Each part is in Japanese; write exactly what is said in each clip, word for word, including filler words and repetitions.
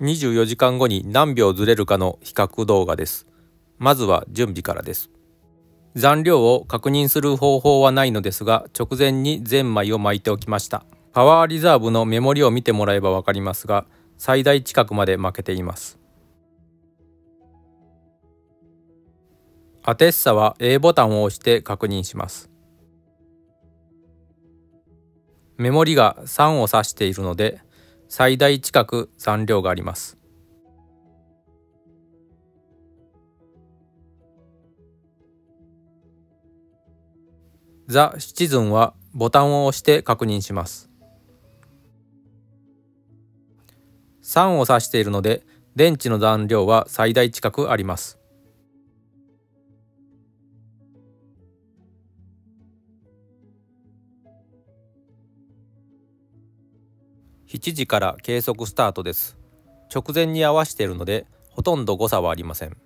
にじゅうよじかんごに何秒ずれるかの比較動画です。まずは準備からです。残量を確認する方法はないのですが、直前にゼンマイを巻いておきました。パワーリザーブのメモリを見てもらえばわかりますが、最大近くまで負けています。アテッサは A ボタンを押して確認します。メモリがさんを指しているので、最大近く残量があります。ザ・シチズンはボタンを押して確認します。さんを指しているので、電池の残量は最大近くあります。しちじから計測スタートです。直前に合わせているので、ほとんど誤差はありません。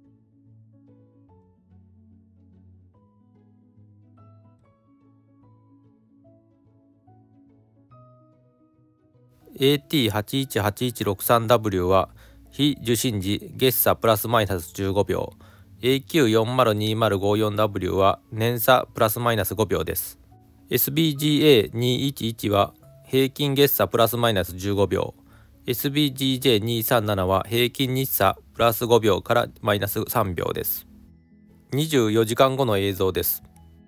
エーティーはちいちはちいちろくさんダブリュー は非受信時月差プラスマイナスじゅうごびょう、エーキューよんまるにまるごよんダブリュー は年差プラスマイナスごびょうです。エスビージーエーにいちいち は平均月差プラスマイナスじゅうごびょう、エスビージージェーにさんなな は平均日差プラスごびょうからマイナスさんびょうです。にじゅうよじかんごの映像です。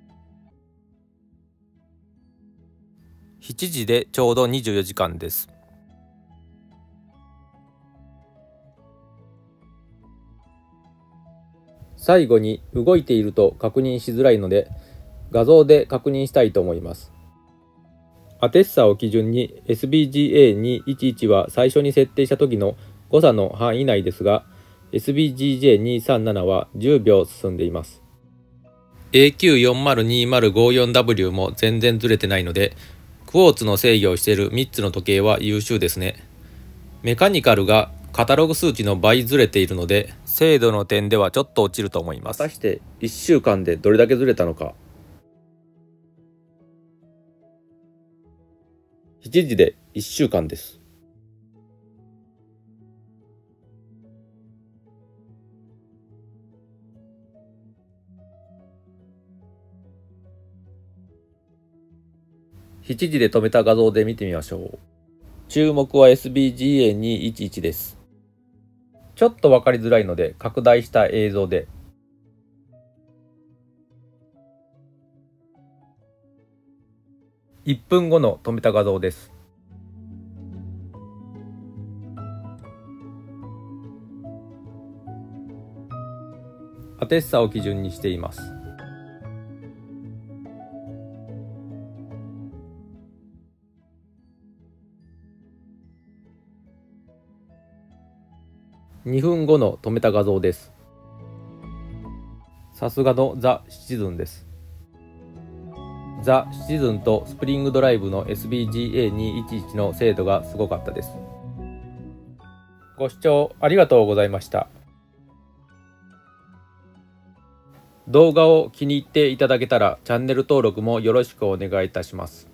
しちじでちょうどにじゅうよじかんです。最後に動いていると確認しづらいので、画像で確認したいと思います。アテッサを基準に エスビージーエーにいちいち は最初に設定した時の誤差の範囲内ですが、エスビージージェーにさんなな はじゅうびょう進んでいます。エーキューよんまるにまるごよんダブリュー も全然ずれてないので、クォーツの制御をしているみっつの時計は優秀ですね。メカニカルがカタログ数値の倍ずれているので、精度の点ではちょっと落ちると思います。果たしていっしゅうかんでどれだけずれたのか。しちじでいっしゅうかんです。しちじで止めた画像で見てみましょう。注目は エスビージーエーにいちいち です。ちょっと分かりづらいので拡大した映像で。いっぷんごの止めた画像です。アテッサを基準にしています。にふんごの止めた画像です。さすがのザ・シチズンです。ザ・シチズンとスプリングドライブの エスビージーエーにいちいち の精度がすごかったです。ご視聴ありがとうございました。動画を気に入っていただけたらチャンネル登録もよろしくお願いいたします。